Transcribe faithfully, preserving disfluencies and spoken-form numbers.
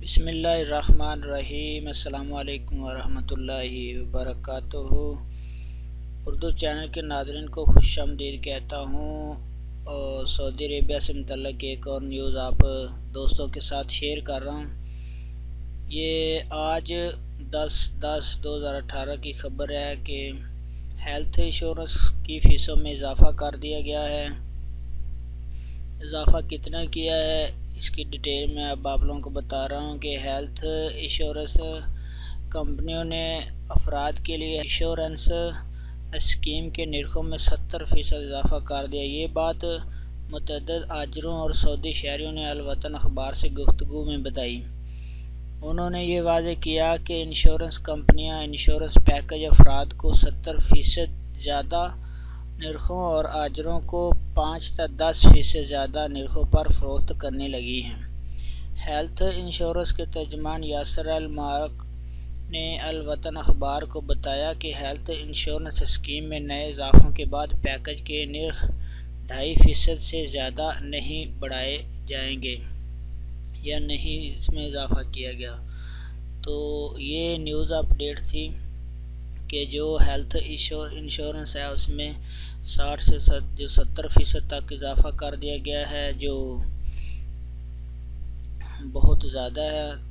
बिस्मिल्लाहिर्रहमानिर्रहीम। अस्सलामु अलैकुम वरहमतुल्लाहि वबरकातुहू। उर्दू चैनल के नाज़रीन को खुशामदीद कहता हूँ और सऊदी अरेबिया से मुतल्लिक़ एक और न्यूज़ आप दोस्तों के साथ शेयर कर रहा हूँ। ये आज दस दस दो हज़ार अठारह की खबर है कि हेल्थ इंश्योरेंस की फ़ीसों में इजाफ़ा कर दिया गया है। इजाफ़ा कितना किया है इसकी डिटेल में अब आप लोगों को बता रहा हूँ कि हेल्थ इंश्योरेंस कंपनियों ने अफराद के लिए इंश्योरेंस स्कीम के निरखों में सत्तर फ़ीसद इजाफ़ा कर दिया। ये बात मुतअद्दिद आजरों और सऊदी शहरियों ने अल वतन अखबार से गुफ्तगू में बताई। उन्होंने ये वाज़ेह किया कि इंश्योरेंस कंपनियां इंश्योरेंस पैकेज अफराद को सत्तर फ़ीसद ज़्यादा निरखों और आजरों को पाँच तक दस फ़ीसद ज़्यादा निरखों पर फ़रोख्त करने लगी हैं। हेल्थ इंश्योरेंस के तर्जुमान यासर अल मार्क ने अल वतन अखबार को बताया कि हेल्थ इंश्योरेंस स्कीम में नए इजाफ़ों के बाद पैकेज के निरख ढाई फ़ीसद से ज़्यादा नहीं बढ़ाए जाएंगे या नहीं इसमें इजाफ़ा किया गया। तो ये न्यूज़ अपडेट थी कि जो हेल्थ इंश्योरेंस है उसमें साठ से सत, जो सत्तर फ़ीसद तक इजाफ़ा कर दिया गया है, जो बहुत ज़्यादा है।